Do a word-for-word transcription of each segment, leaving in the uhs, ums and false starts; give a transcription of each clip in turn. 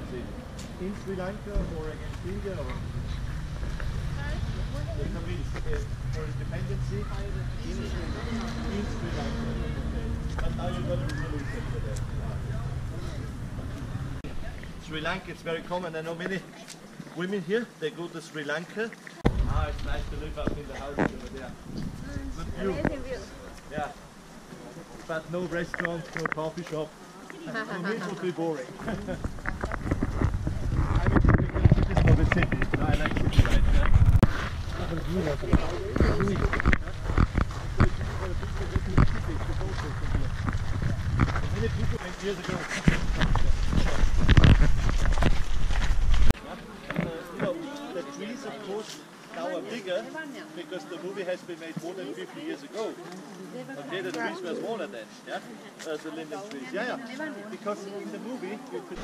in Sri Lanka or against India? Or the Tamils uh, for independence in Sri, in Sri Lanka. But now you got a resolution for that. Sri Lanka, it's very common. I know many women here, they go to Sri Lanka. Ah, it's nice to live up in the houses over there. Good view. Amazing view. Yeah. But no restaurants, no coffee shop. For me it would be boring. I mean, it is for the city. No, I like city life. Many people went years ago. You know, the trees, of course, now are bigger because the movie has been made more than fifty years ago. Okay, the trees were smaller then, yeah? Uh, the linden trees, yeah, yeah. Because in the movie you could...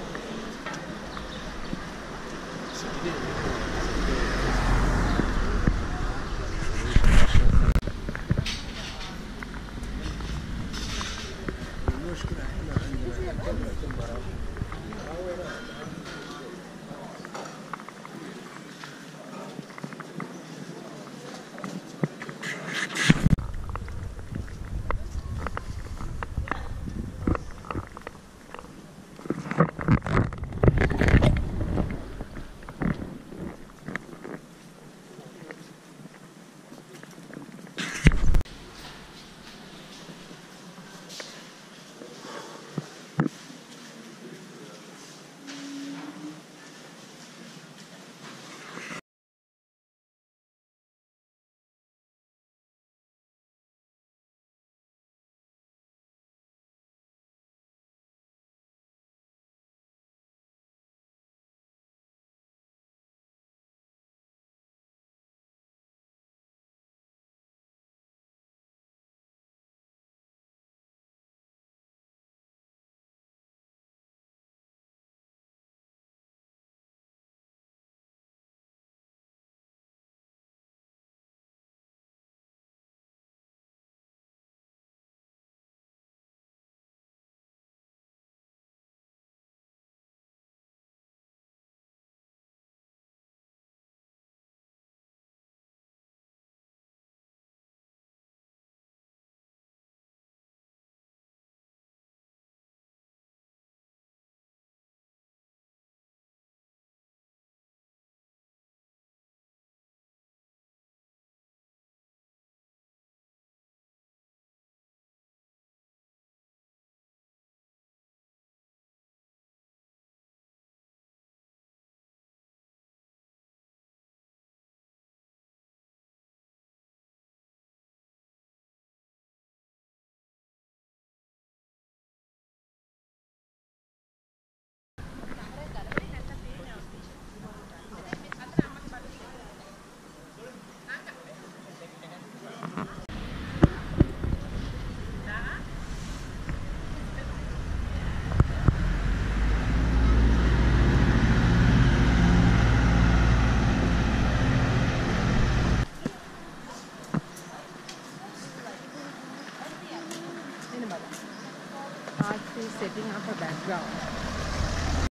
Art is setting up a background.